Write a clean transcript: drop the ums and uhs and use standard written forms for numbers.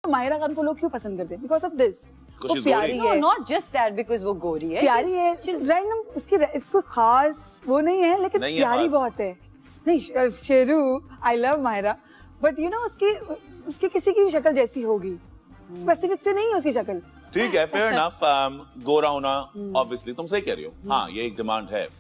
माहिरा खान को लोग क्यों पसंद करते हैं? बिकॉज ऑफ दिस, वो प्यारी है। नॉट जस्ट दैट, बिकॉज वो गोरी है, प्यारी है, रैंडम, उसकी कोई खास वो नहीं है, लेकिन प्यारी बहुत है। नहीं Sheru, I love Mahira, but you know उसकी किसी की भी शक्ल जैसी होगी, स्पेसिफिक से नहीं है उसकी शक्ल। ठीक है, फेयर इनफ। गोरा होना ऑब्वियसली तुम सही कह रही हो, हाँ ये एक डिमांड है।